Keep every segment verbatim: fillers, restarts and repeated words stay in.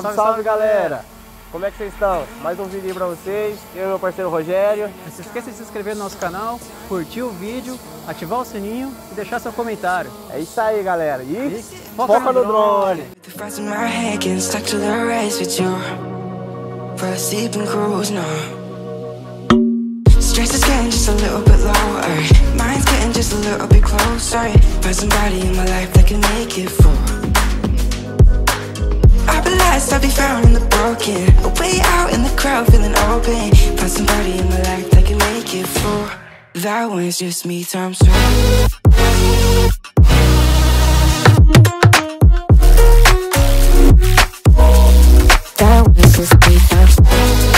Salve, salve, galera! Como é que vocês estão? Mais um vídeo aí pra vocês, eu e meu parceiro Rogério. Não se esqueça de se inscrever no nosso canal, curtir o vídeo, ativar o sininho e deixar seu comentário. É isso aí, galera. E, e foca, foca no drone! Stress is getting just a little bit lower. Mine's getting just a little bit closer. Find somebody in my life that can make it for. I'll be lost, I'll be found in the broken. Way out in the crowd, feeling open. Find somebody in my life that can make it for. That one's just me times two. That one's just me times two.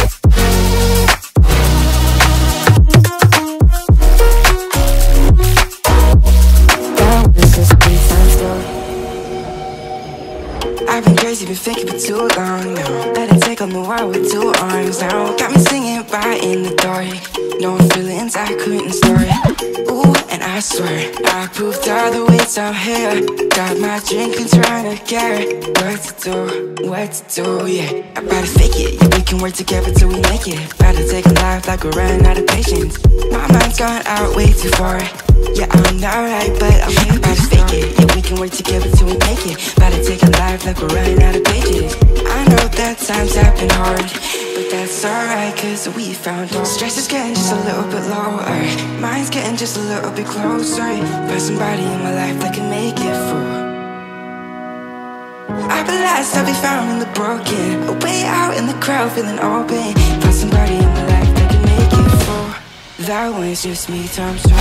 I've been crazy, been thinking for too long now. Let it take on the world with two arms now. Got me singing right in the dark. No feelings I couldn't store. Ooh, and I swear I proved all the ways I'm here. Got my drink and trying to get what to do, what to do, yeah. I better fake it, yeah, we can work together till we make it. Better take a life like we're running out of patience. My mind's gone out way too far. Yeah, I'm not right, but I'm here to fake it. Yeah, we can work together till we make it. Better take a life like we're running out of pages. I know that times have been hard, but that's alright, cause we found out. Stress is getting just a little bit lower. Mine's getting just a little bit closer. Find somebody in my life that can make it for. I'll be lost, I'll be found in the broken. Way out in the crowd, feeling open. Find somebody in my life that can make it for. That one's just me times two.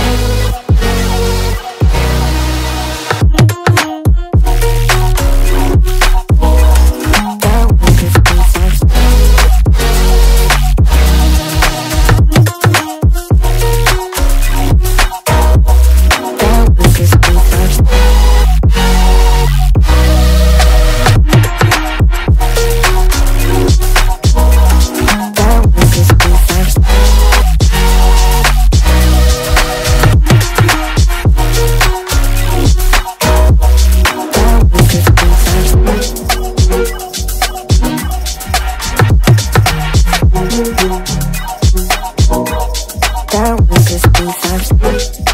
That was just me times.